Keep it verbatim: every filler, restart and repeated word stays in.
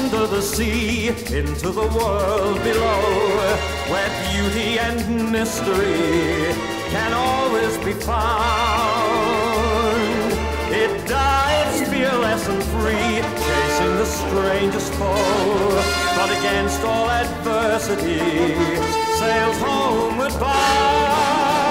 under the sea, into the world below, where beauty and mystery can always be found. It dives fearless and free, chasing the strangest foe, but against all adversity, sails homeward bound.